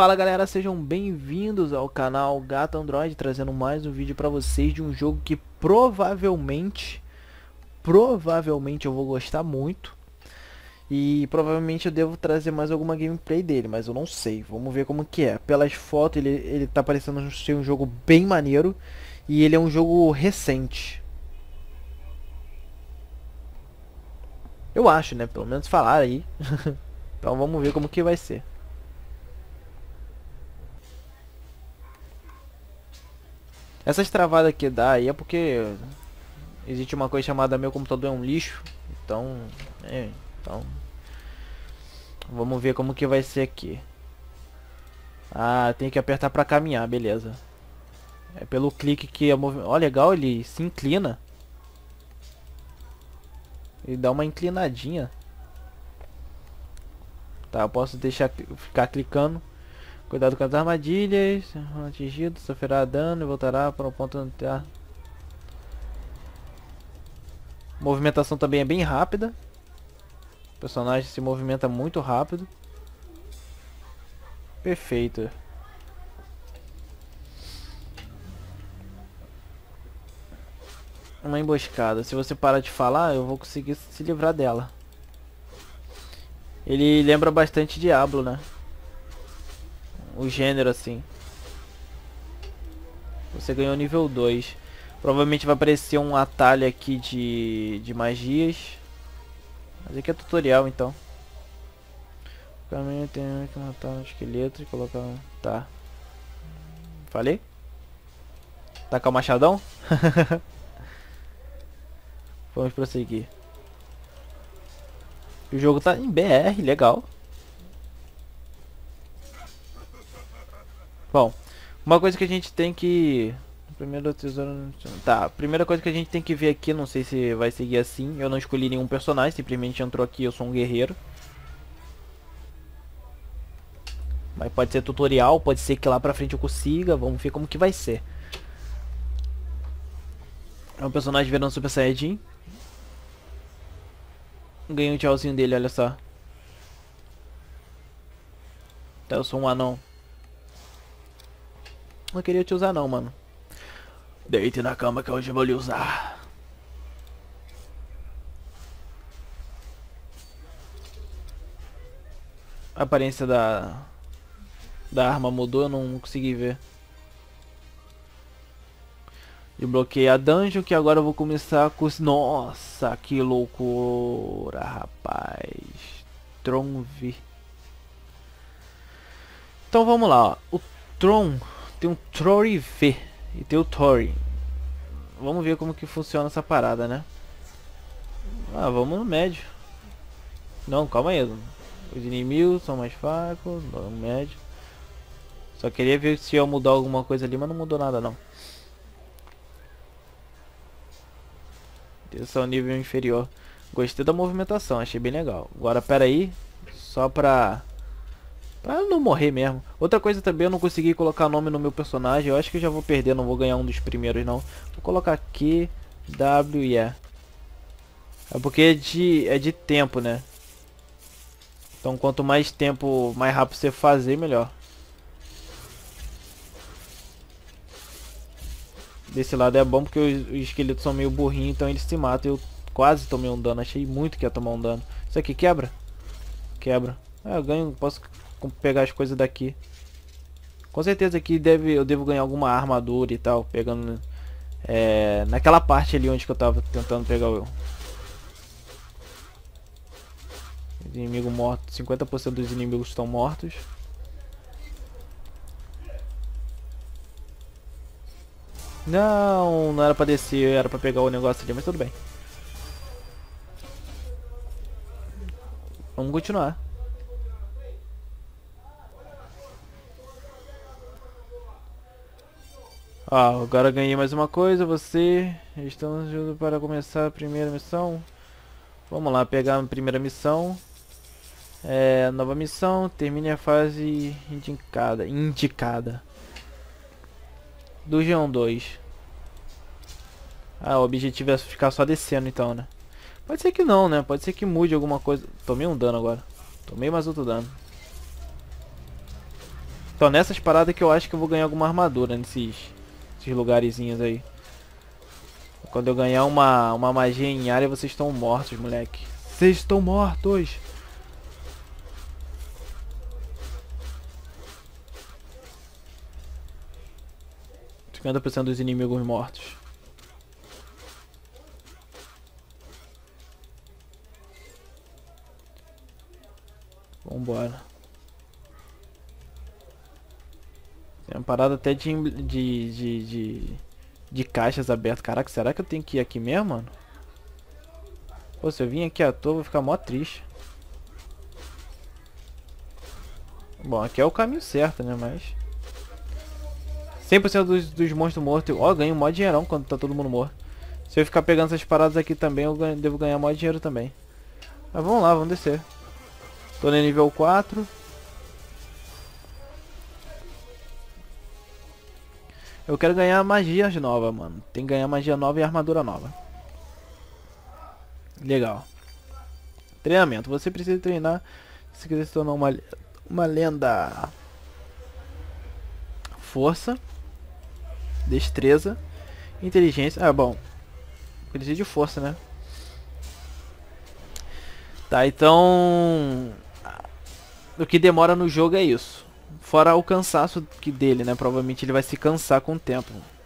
Fala galera, sejam bem-vindos ao canal Gato Android, trazendo mais um vídeo pra vocês de um jogo que provavelmente eu vou gostar muito. E provavelmente eu devo trazer mais alguma gameplay dele, mas eu não sei, vamos ver como que é. Pelas fotos ele tá parecendo ser um jogo bem maneiro e ele é um jogo recente. Eu acho, né? Pelo menos falaram aí. Então vamos ver como que vai ser. Essas travadas que dá aí é porque existe uma coisa chamada meu computador é um lixo. Então vamos ver como que vai ser aqui. Ah, tem que apertar pra caminhar, beleza. É pelo clique que a movimento. Ó, legal, ele se inclina. Ele dá uma inclinadinha. Tá, eu posso deixar ficar clicando. Cuidado com as armadilhas. Atingido, sofrerá dano e voltará para o ponto onde tá. Movimentação também é bem rápida. O personagem se movimenta muito rápido. Perfeito. Uma emboscada. Se você parar de falar, eu vou conseguir se livrar dela. Ele lembra bastante Diablo, né? O gênero assim. Você ganhou nível 2. Provavelmente vai aparecer um atalho aqui de magias. Mas aqui é tutorial então. O caminho tem que matar um esqueleto e colocar. Tá. Falei? Tacar o machadão? Vamos prosseguir. O jogo tá em BR, legal. Bom, uma coisa que a gente tem que... Primeiro tesouro... Tá, a primeira coisa que a gente tem que ver aqui, não sei se vai seguir assim. Eu não escolhi nenhum personagem, simplesmente entrou aqui, eu sou um guerreiro. Mas pode ser tutorial, pode ser que lá pra frente eu consiga, vamos ver como que vai ser. É um personagem virando Super Saiyajin. Ganhei um tchauzinho dele, olha só. Tá, eu sou um anão. Não queria te usar não, mano. Deite na cama que hoje eu vou lhe usar. A aparência da arma mudou, eu não consegui ver. E bloqueei a dungeon que agora eu vou começar com os... Nossa, que loucura, rapaz. Tron-V. Então vamos lá, ó. O Tron tem um Tori-V e tem o Tori. Vamos ver como que funciona essa parada, né? Ah, vamos no médio. Não, calma aí. Os inimigos são mais fracos, no médio. Só queria ver se ia mudar alguma coisa ali, mas não mudou nada não. Esse é o nível inferior. Gostei da movimentação, achei bem legal. Agora pera aí, só pra não morrer mesmo. Outra coisa também, eu não consegui colocar nome no meu personagem. Eu acho que eu já vou perder, não vou ganhar um dos primeiros não. Vou colocar aqui WE. É porque é de tempo, né? Então quanto mais tempo, mais rápido você fazer, melhor. Desse lado é bom porque os esqueletos são meio burrinhos, então eles se matam. Eu quase tomei um dano, achei muito que ia tomar um dano. Isso aqui quebra? Quebra. Ah, eu ganho, posso pegar as coisas daqui. Com certeza aqui eu devo ganhar alguma armadura e tal, pegando naquela parte ali onde que eu tava tentando pegar o inimigo morto. 50% dos inimigos estão mortos. Não, não era pra descer, era pra pegar o negócio ali, mas tudo bem. Vamos continuar. Ah, agora ganhei mais uma coisa, você... Estamos juntos para começar a primeira missão. Vamos lá, pegar a primeira missão. Nova missão, termine a fase indicada. Do G1 2. Ah, o objetivo é ficar só descendo então, né? Pode ser que não, né? Pode ser que mude alguma coisa. Tomei um dano agora. Tomei mais outro dano. Então nessas paradas que eu acho que eu vou ganhar alguma armadura esses lugarzinhos aí. Quando eu ganhar uma magia em área, vocês estão mortos, moleque. Vocês estão mortos. 50% dos inimigos mortos. Vambora. Tem uma parada até de caixas abertas. Caraca, será que eu tenho que ir aqui mesmo, mano? Pô, se eu vim aqui à toa, eu vou ficar mó triste. Bom, aqui é o caminho certo, né? Mas 100% dos monstros mortos. Ó, ganho mó dinheirão quando tá todo mundo morto. Se eu ficar pegando essas paradas aqui também, eu devo ganhar mó dinheiro também. Mas vamos lá, vamos descer. Tô no nível 4. Eu quero ganhar magias novas, mano. Tem que ganhar magia nova e armadura nova. Legal. Treinamento. Você precisa treinar se quiser se tornar uma lenda. Força. Destreza. Inteligência. Ah, bom. Precisa de força, né? Tá, então... O que demora no jogo é isso. Fora o cansaço dele, né? Provavelmente ele vai se cansar com o tempo.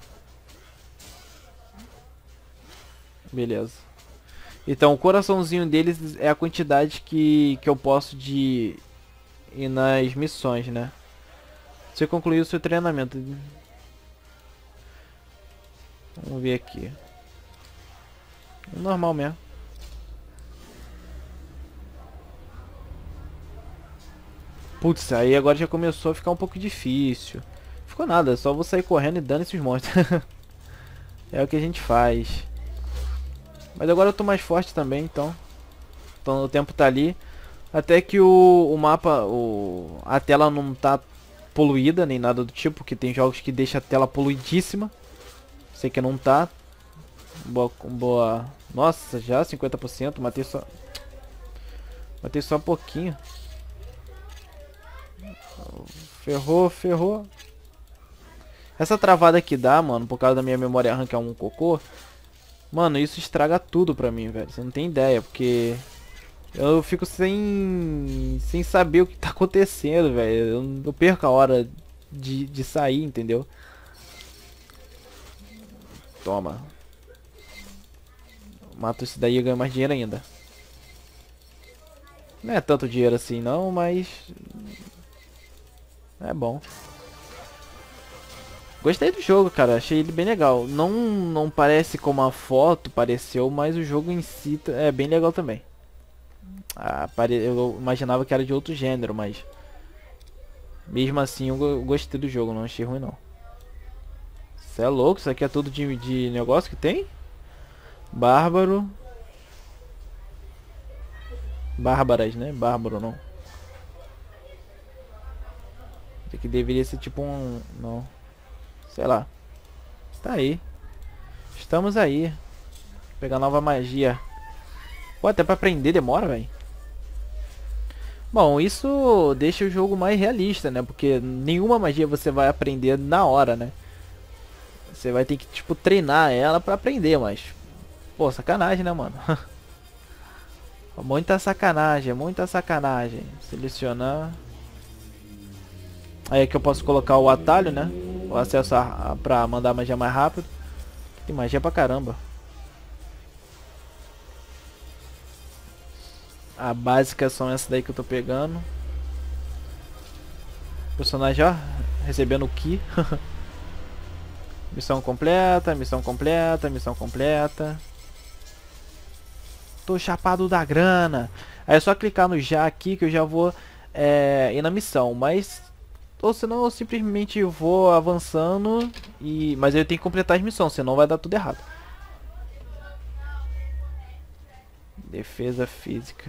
Beleza. Então o coraçãozinho deles é a quantidade que eu posso ir nas missões, né? Você concluiu o seu treinamento. Vamos ver aqui. Normal mesmo. Putz, aí agora já começou a ficar um pouco difícil. Ficou nada, só vou sair correndo e dando esses monstros. É o que a gente faz. Mas agora eu tô mais forte também, então o tempo tá ali. Até que o mapa, a tela não tá poluída, nem nada do tipo. Que tem jogos que deixam a tela poluidíssima. Sei que não tá. Boa. Nossa, já 50%. Matei só um pouquinho. Ferrou, ferrou. Essa travada que dá, mano, por causa da minha memória RAM que é um cocô. Mano, isso estraga tudo pra mim, velho. Você não tem ideia, porque eu fico sem saber o que tá acontecendo, velho. Eu perco a hora de sair, entendeu? Toma. Mato esse daí e ganho mais dinheiro ainda. Não é tanto dinheiro assim não, mas é bom. Gostei do jogo, cara. Achei ele bem legal. Não parece como a foto pareceu, mas o jogo em si é bem legal também. Eu imaginava que era de outro gênero, mas mesmo assim eu gostei do jogo. Não achei ruim, não. Você é louco? Isso aqui é tudo de negócio que tem? Bárbaro. Bárbaras, né? Bárbaro, não. Isso aqui deveria ser tipo um... Não. Sei lá. Tá aí. Estamos aí. Vou pegar nova magia. Pô, até pra aprender demora, velho. Bom, isso deixa o jogo mais realista, né? Porque nenhuma magia você vai aprender na hora, né? Você vai ter que, tipo, treinar ela pra aprender, mas... Pô, sacanagem, né, mano? Muita sacanagem, muita sacanagem. Selecionar. Aí aqui eu posso colocar o atalho, né? O acesso pra mandar magia mais rápido. Tem magia pra caramba. A básica são essas daí que eu tô pegando. Personagem, ó, recebendo o Ki. Missão completa, missão completa, missão completa. Tô chapado da grana. Aí é só clicar no já aqui que eu já vou ir na missão. Mas... Ou senão eu simplesmente vou avançando mas eu tenho que completar as missões, senão vai dar tudo errado. Defesa física.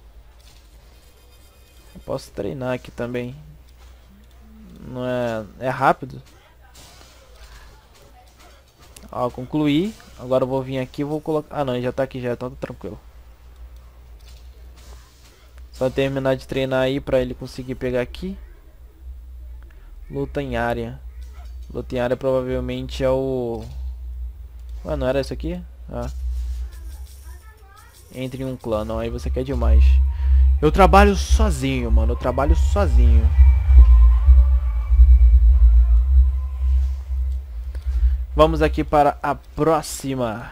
Eu posso treinar aqui também. Não é rápido. Ó, concluí. Agora eu vou vir aqui e vou colocar... Ah não, já tá aqui já, então tá tranquilo. Só terminar de treinar aí pra ele conseguir pegar aqui. Luta em área. Luta em área provavelmente é o... Ué, não era isso aqui? Ah. Entre em um clã, não, aí você quer demais. Eu trabalho sozinho, mano, eu trabalho sozinho. Vamos aqui para a próxima.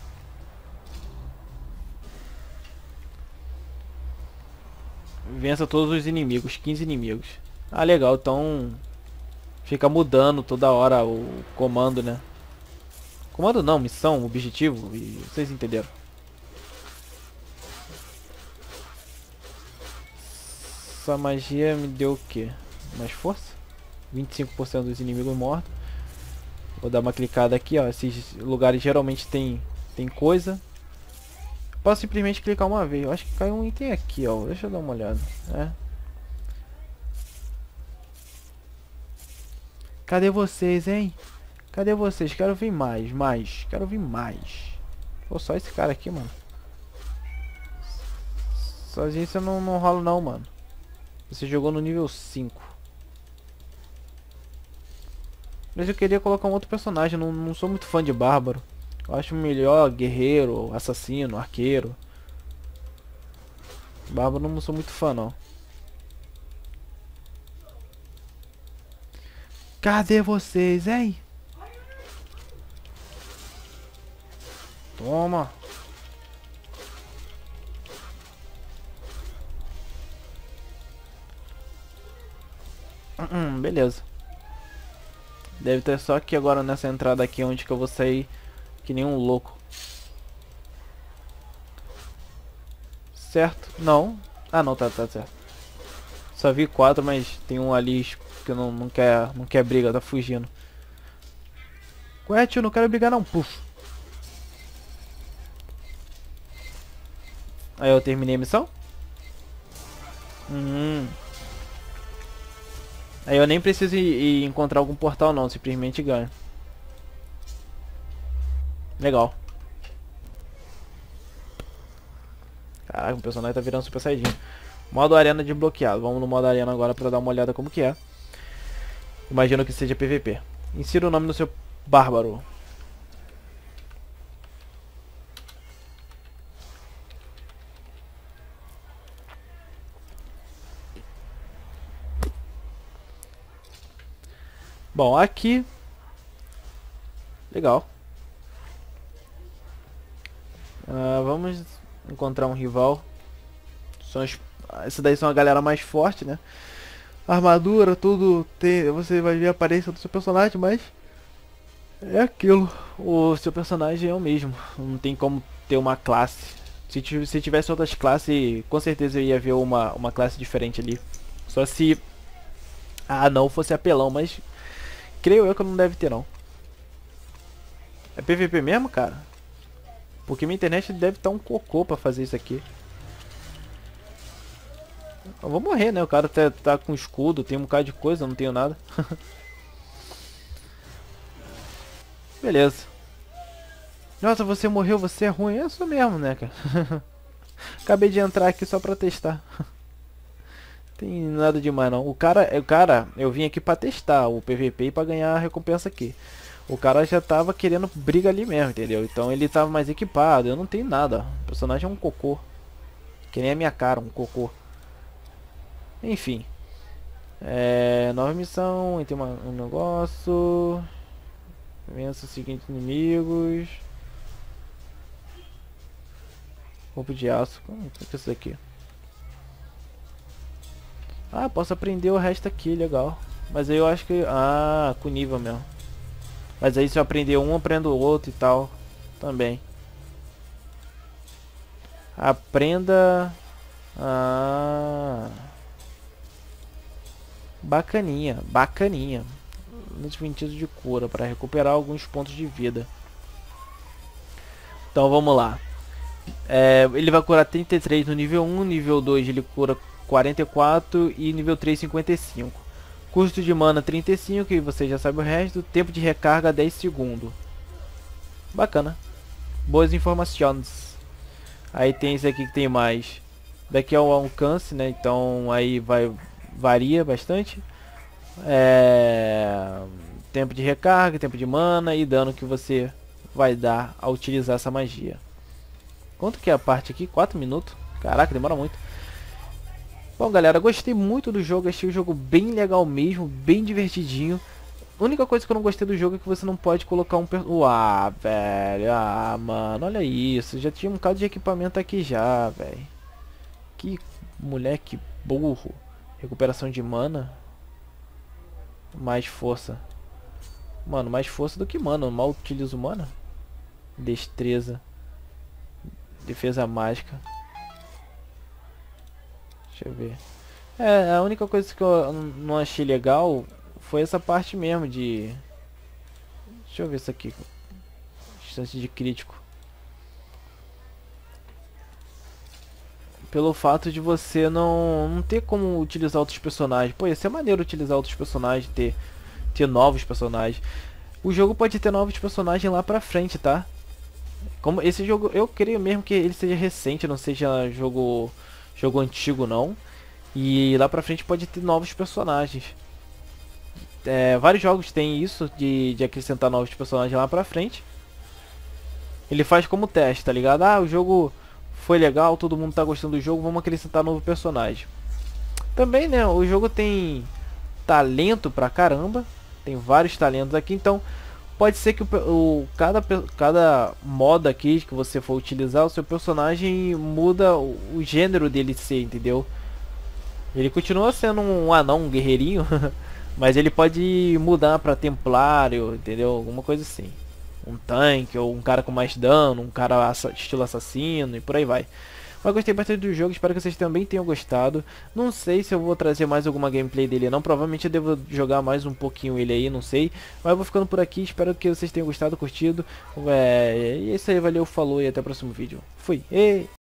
Vença todos os inimigos, 15 inimigos. Ah, legal, então fica mudando toda hora o comando, né? Comando não, missão, objetivo, e vocês entenderam. Essa magia me deu o quê? Mais força? 25% dos inimigos mortos. Vou dar uma clicada aqui, ó. Esses lugares geralmente tem coisa. Posso simplesmente clicar uma vez. Eu acho que caiu um item aqui, ó. Deixa eu dar uma olhada. Cadê vocês, hein? Cadê vocês? Quero vir mais. Quero vir mais. Pô, só esse cara aqui, mano. Sozinho você não rola não, mano. Você jogou no nível 5. Mas eu queria colocar um outro personagem. Não sou muito fã de bárbaro. Eu acho melhor guerreiro, assassino, arqueiro. Bárbaro não sou muito fã, não. Cadê vocês, hein? Toma. Beleza. Deve ter só aqui agora nessa entrada aqui onde que eu vou sair que nem um louco. Certo? Não. Ah, não, tá certo. Só vi 4, mas tem um ali que não quer briga, tá fugindo. Ué, tio, não quero brigar não. Puf. Aí eu terminei a missão? Aí eu nem preciso ir encontrar algum portal não, simplesmente ganho. Legal. Caraca, o personagem tá virando Super Saiyajin. Modo arena desbloqueado. Vamos no modo arena agora pra dar uma olhada como que é. Imagino que seja PVP. Insira o nome no seu bárbaro. Bom, aqui... Legal. Vamos encontrar um rival. Essa daí são a galera mais forte, né? Armadura, tudo tem. Você vai ver a aparência do seu personagem, mas é aquilo. O seu personagem é o mesmo. Não tem como ter uma classe. Se tivesse outras classes, com certeza eu ia ver uma classe diferente ali. Só se não fosse apelão, mas creio eu que não deve ter não. É PVP mesmo, cara? Porque minha internet deve estar um cocô pra fazer isso aqui. Eu vou morrer, né? O cara tá com escudo, tem um bocado de coisa, eu não tenho nada. Beleza. Nossa, você morreu, você é ruim. Eu sou mesmo, né, cara? Acabei de entrar aqui só pra testar. Tem nada demais não. O cara, eu vim aqui pra testar o PVP e pra ganhar a recompensa aqui. O cara já tava querendo briga ali mesmo, entendeu? Então ele tava mais equipado. Eu não tenho nada. O personagem é um cocô. Que nem a minha cara, um cocô. Enfim. Nova missão. Tem um negócio. Vença os seguintes inimigos. Roupa de aço. O que é isso daqui? Ah, posso aprender o resto aqui, legal. Mas aí eu acho que... com nível mesmo. Mas aí se eu aprender um, eu aprendo o outro e tal. Também. Aprenda... Bacaninha, bacaninha. Desventido de cura para recuperar alguns pontos de vida. Então vamos lá. Ele vai curar 33 no nível 1, nível 2 ele cura 44 e nível 3 55. Custo de mana 35, e você já sabe o resto. Tempo de recarga 10 segundos. Bacana. Boas informações. Aí tem esse aqui que tem mais. Daqui é o alcance, né? Então aí varia bastante. tempo de recarga, tempo de mana e dano que você vai dar ao utilizar essa magia. Quanto que é a parte aqui? 4 minutos? Caraca, demora muito. Bom, galera, gostei muito do jogo, achei o jogo bem legal mesmo, bem divertidinho. A única coisa que eu não gostei do jogo é que você não pode colocar um... velho, mano, olha isso. Já tinha um bocado de equipamento aqui já, velho. Que moleque burro. Recuperação de mana. Mais força. Mano, mais força do que mana. Eu mal utilizo mana. Destreza. Defesa mágica. Deixa eu ver. A única coisa que eu não achei legal foi essa parte mesmo de... Deixa eu ver isso aqui. Chance de crítico. Pelo fato de você não ter como utilizar outros personagens. Pô, ia ser maneiro utilizar outros personagens, ter novos personagens. O jogo pode ter novos personagens lá pra frente, tá? Como esse jogo, eu creio mesmo que ele seja recente, não seja jogo antigo não. E lá pra frente pode ter novos personagens. Vários jogos têm isso de acrescentar novos personagens lá pra frente. Ele faz como teste, tá ligado? Ah, o jogo foi legal, todo mundo tá gostando do jogo, vamos acrescentar novo personagem. Também, né, o jogo tem talento pra caramba. Tem vários talentos aqui, então pode ser que cada modo aqui que você for utilizar, o seu personagem muda o gênero dele ser, entendeu? Ele continua sendo um anão, um guerreirinho, mas ele pode mudar pra templário, entendeu? Alguma coisa assim. Um tanque, ou um cara com mais dano, um cara estilo assassino e por aí vai. Mas gostei bastante do jogo, espero que vocês também tenham gostado. Não sei se eu vou trazer mais alguma gameplay dele não, provavelmente eu devo jogar mais um pouquinho ele aí, não sei. Mas eu vou ficando por aqui, espero que vocês tenham gostado, curtido. E é isso aí, valeu, falou e até o próximo vídeo. Fui!